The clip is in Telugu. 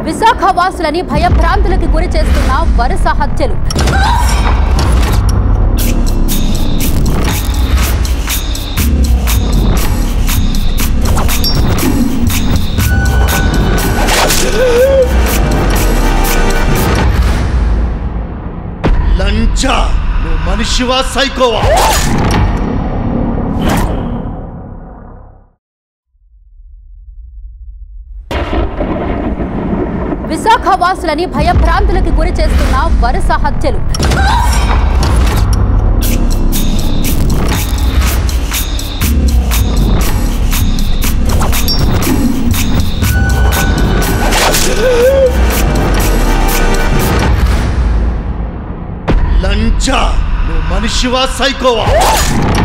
విశాఖ వాసులని భయభ్రాంతులకు గురి చేస్తున్న వరుస హత్యలు. లంచా, నువ్వు మనిషివా సైకోవా? విశాఖ వాసులని భయభ్రాంతులకు గురి చేస్తున్న వరుస హత్యలు. లంచా, నువ్వు మనిషివా సైకోవా?